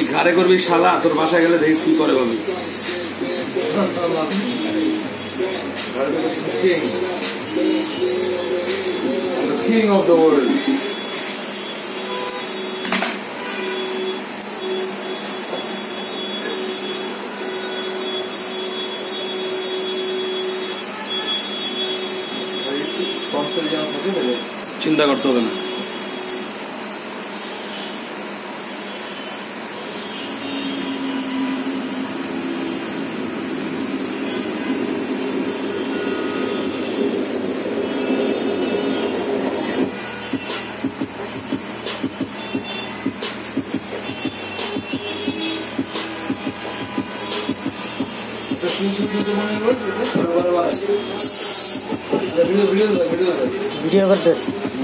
ঘাড়ে করবি শালা, তোর বাসায় গেলে দেখিস কি করে বলবি। King of the world. চিন্তা করতে হবে না। ভিডিও করতেছি।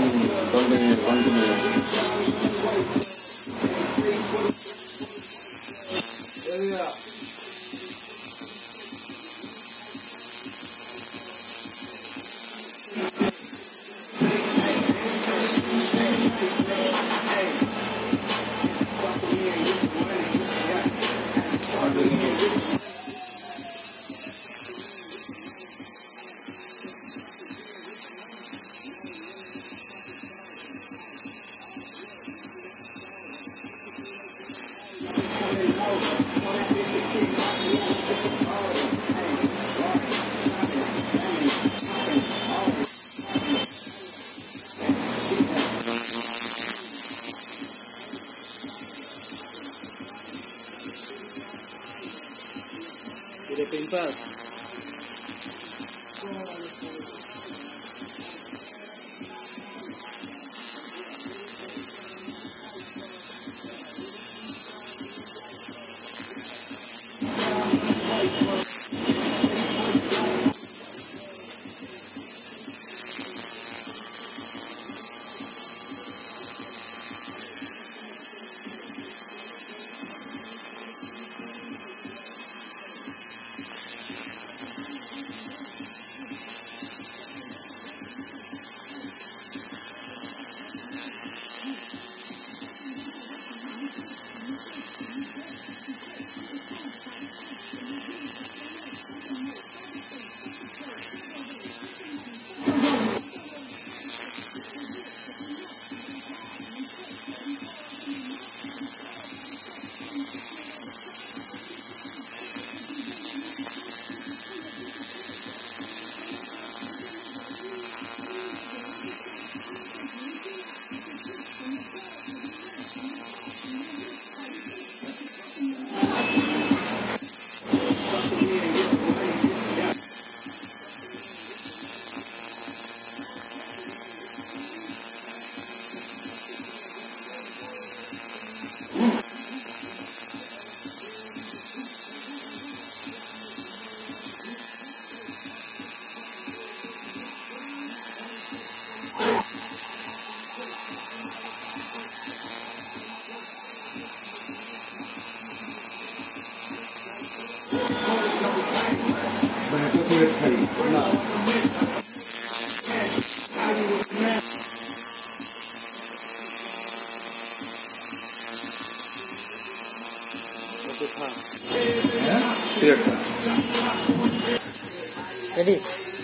Pintas. Ready?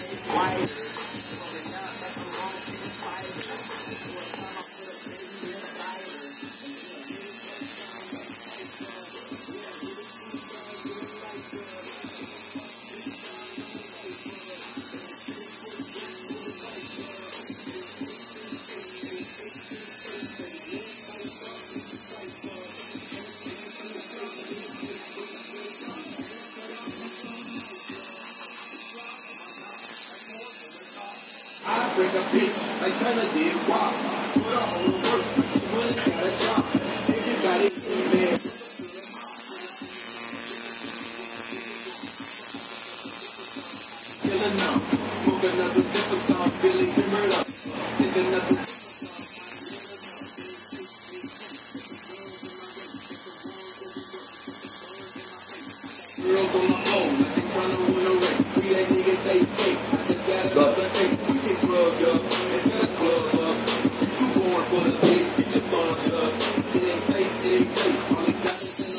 Bring a bitch like China did. Wow, put her on the work, she wouldn't get a job. Everybody in there. Killing now, smoke another sip of some Billy murder. Take another. Girls on my phone, like they tryna win a race. We that nigga take fake. I just got another taste. Plug up, into the club up. You born for the bitch, get your funds up. It ain't safe, all he got is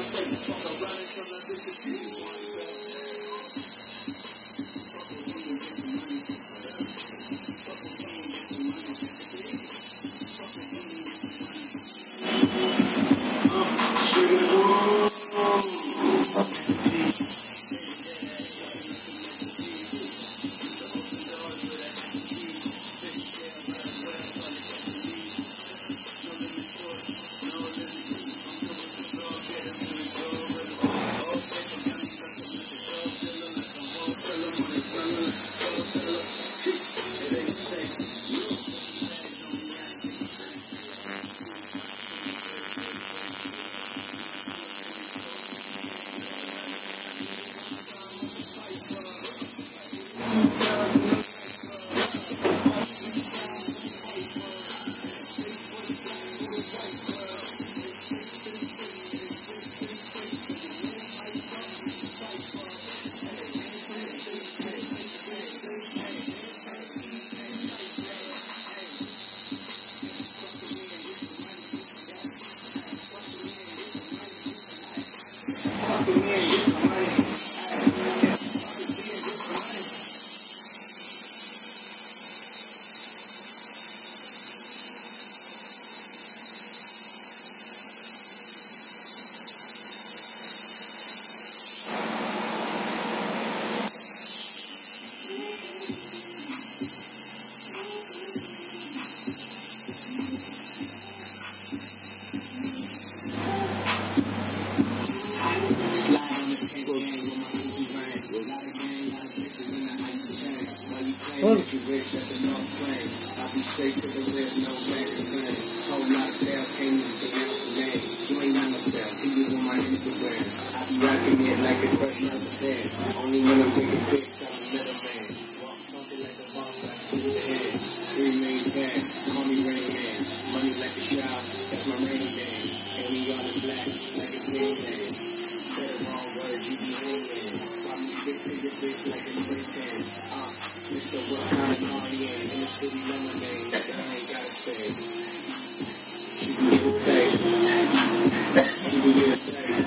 Full. Rocking it like it's fresh out the bed. Only when I'm taking pics, I'm a middleman. Walk something like a boss, like a good hand. 3 main bag, call me Rain Man. Money like a child, that's my rain man. And we all in black, like a green man. Say the wrong word, you be hanging. Why me stick to your bitch like a spray tan? Mr. What kind of car he in? In the city lemonade, like I ain't gotta say. She can get a taste. She can get a taste.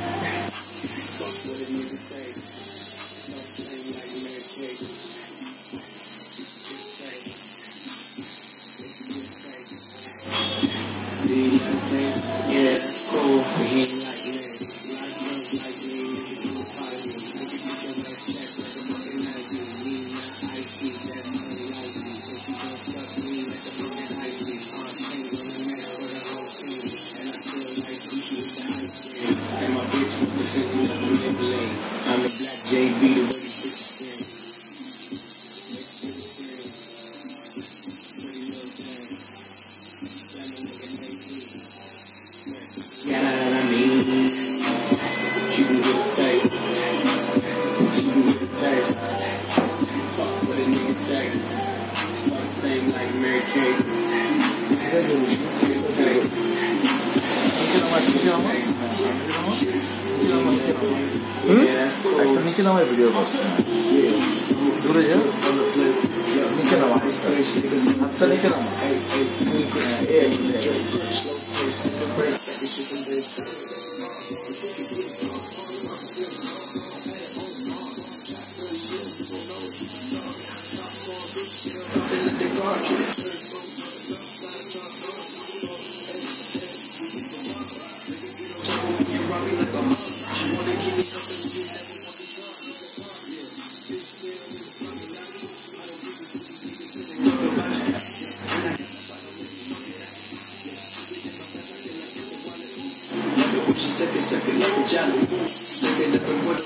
Yeah, that's cool, but he ain't like me. Like me, niggas do party. Niggas get your next check like a fucking Nike. Me not icy, that's unlikely. So she gon' fuck me like a fucking icy. Things on the net for the whole team. And I feel like we shoot the ice cream. And my bitch with the fancy like a manipulate. I'm the black JB, the way these bitches sing. Next to the screen. Pretty little thing. That nigga make me. Yeah, I mean, she can get a taste. She can get a taste. Fuck what a nigga say. Start the same like Mary Kate. Get a taste. Yeah, that's cool. নিচে নামায় video করছে দূরে যা নিচে নামা আচ্ছা নিচে নামা Second like a jelly. Looking at the window.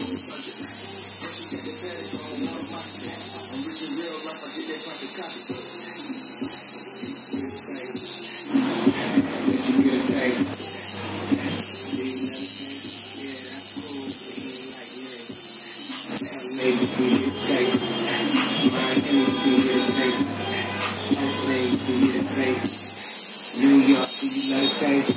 Maybe we get a taste. My energy can get a taste. Oakland, you can get a taste. New York, do you like a taste?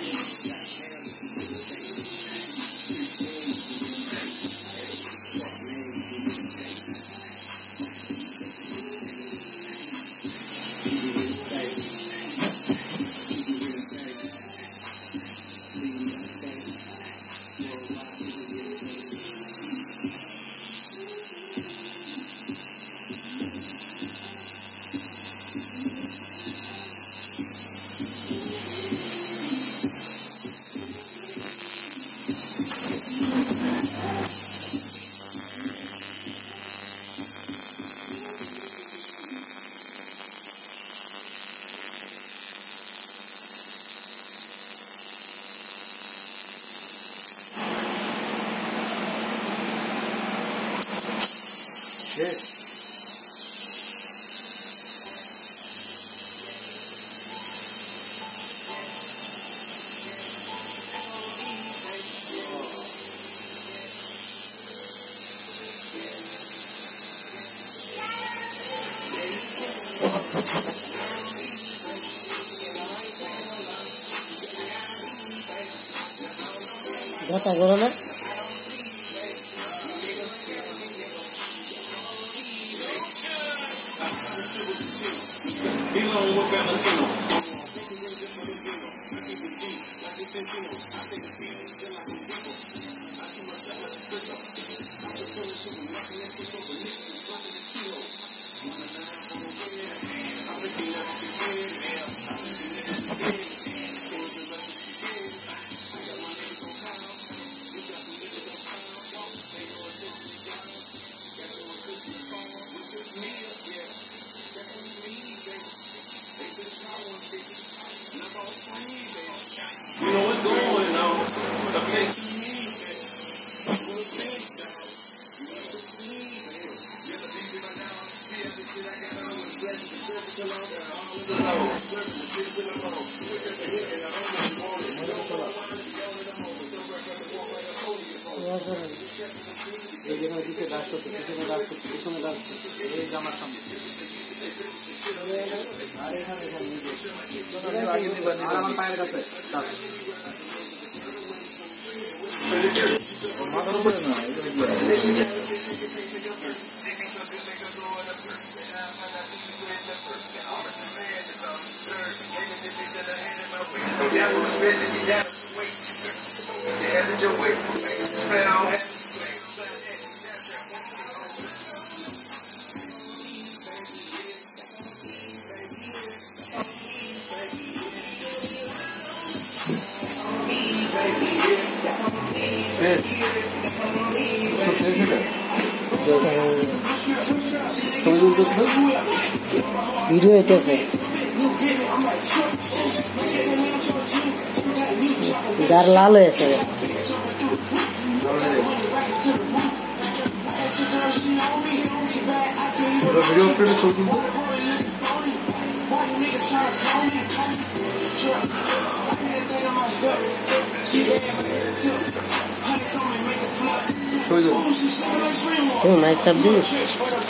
কথা বলো না এই যেখানে দিকে ডাক করছে, পিছনে ডাক করছে, পিছনে ডাক করছে, এই জামার সামনে। আর এখানে আগে দিবা, আমার পায়ের কাছে মাথার উপরে না, ভিডিও হইতেছে গার লাল হয়েছে ভিডিও করে ছবি মাইক চাপ দিন